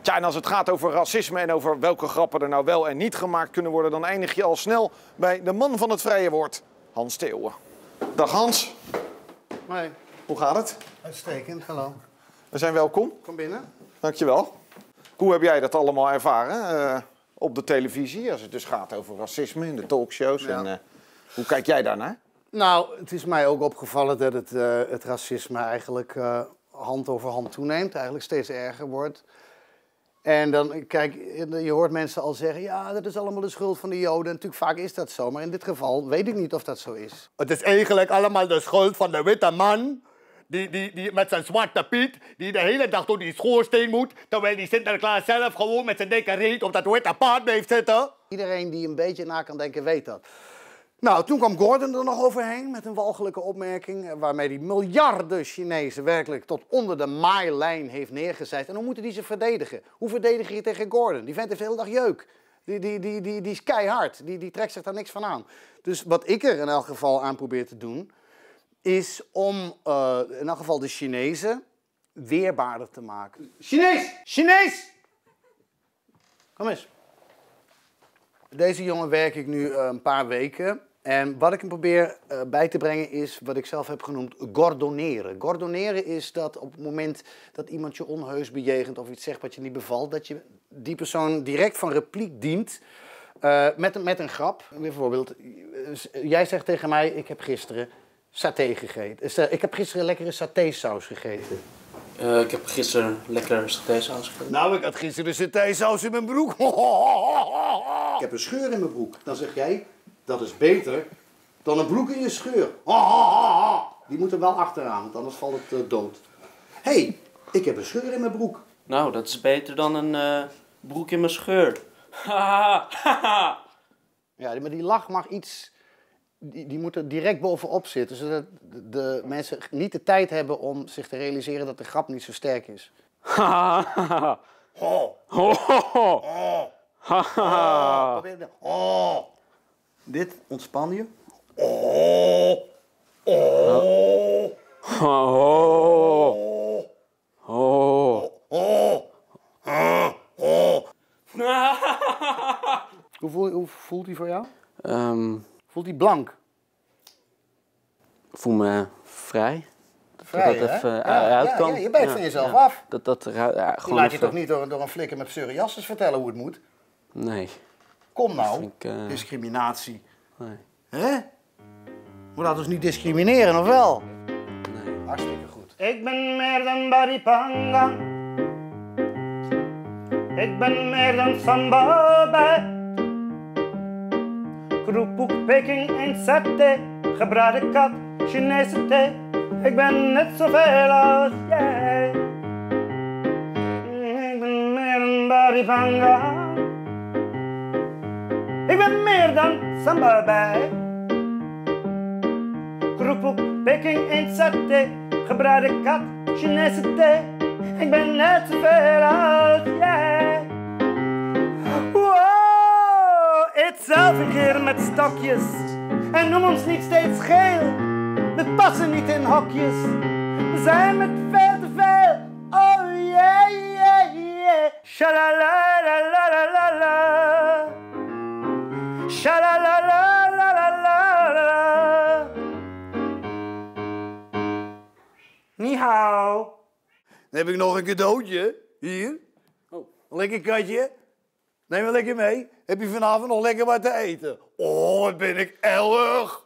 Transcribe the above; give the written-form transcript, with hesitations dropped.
Tja, en als het gaat over racisme en over welke grappen er nou wel en niet gemaakt kunnen worden, dan eindig je al snel bij de man van het vrije woord, Hans Theeuwen. Dag Hans. Hoi. Hoe gaat het? Uitstekend, hallo. We zijn welkom. Kom binnen. Dankjewel. Hoe heb jij dat allemaal ervaren op de televisie, als het dus gaat over racisme in de talkshows? Ja. En, hoe kijk jij daarnaar? Nou, het is mij ook opgevallen dat het racisme eigenlijk hand over hand toeneemt, eigenlijk steeds erger wordt. En dan, kijk, je hoort mensen al zeggen, ja, dat is allemaal de schuld van de Joden. En natuurlijk, vaak is dat zo, maar in dit geval weet ik niet of dat zo is. Het is eigenlijk allemaal de schuld van de witte man. Die met zijn zwarte Piet, die de hele dag door die schoorsteen moet. Terwijl die Sinterklaas zelf gewoon met zijn dikke reet op dat witte paard blijft zitten. Iedereen die een beetje na kan denken, weet dat. Nou, toen kwam Gordon er nog overheen met een walgelijke opmerking, waarmee hij miljarden Chinezen werkelijk tot onder de maailijn heeft neergezet. En hoe moeten die zich verdedigen? Hoe verdedig je tegen Gordon? Die vent heeft de hele dag jeuk. Die is keihard. Die trekt zich daar niks van aan. Dus wat ik er in elk geval aan probeer te doen, is om in elk geval de Chinezen weerbaarder te maken. Chinees! Chinees! Kom eens. Deze jongen werk ik nu een paar weken. En wat ik hem probeer bij te brengen is wat ik zelf heb genoemd gordoneren. Gordoneren is dat op het moment dat iemand je onheus bejegent of iets zegt wat je niet bevalt, dat je die persoon direct van repliek dient met een grap. Bijvoorbeeld, jij zegt tegen mij, ik heb gisteren saté gegeten. Ik heb gisteren lekkere satésaus gegeten. Ik heb gisteren lekker satésaus gegeten. Nou, ik had gisteren satésaus in mijn broek. Ik heb een scheur in mijn broek. Dan zeg jij, dat is beter dan een broek in je scheur. Die moet er wel achteraan, want anders valt het dood. Hé, ik heb een scheur in mijn broek. Nou, dat is beter dan een broek in mijn scheur. Ja, maar die lach mag iets... Die moet er direct bovenop zitten, zodat de mensen niet de tijd hebben om zich te realiseren dat de grap niet zo sterk is. Dit ontspan je. Hoe voelt hij voor jou? Voelt hij blank? Ik voel me vrij. Vrij, dat hè? even Ja, uitkwam. ja, je bijt van jezelf af. Dat eruit, ja, Je gewoon laat je even... toch niet door een flikker met psoriasis vertellen hoe het moet? Nee. Kom nou, vind ik, discriminatie. Nee. Hè? We laten ons niet discrimineren, of wel? Nee. Hartstikke goed. Ik ben meer dan Baripanga. Ik ben meer dan Samba. Kroephoek, Peking en saté. Gebraden kat, Chinese thee. Ik ben net zoveel als jij. Ik ben meer dan Baripanga. Ik ben meer dan Samba bij. Kroephoek, Peking en saté. Gebraden kat, Chinese thee. Ik ben net zoveel als jij. Wow, eet zelf een keer met stokjes. En noem ons niet steeds geel. We passen niet in hokjes. We zijn met veel te veel. Oh yeah, yeah, yeah. Shalalalalala. Shalalalalala. Ni hao. Dan heb ik nog een cadeautje. Hier. Oh. Een lekker katje. Neem maar lekker mee. Heb je vanavond nog lekker wat te eten? Oh, wat ben ik erg.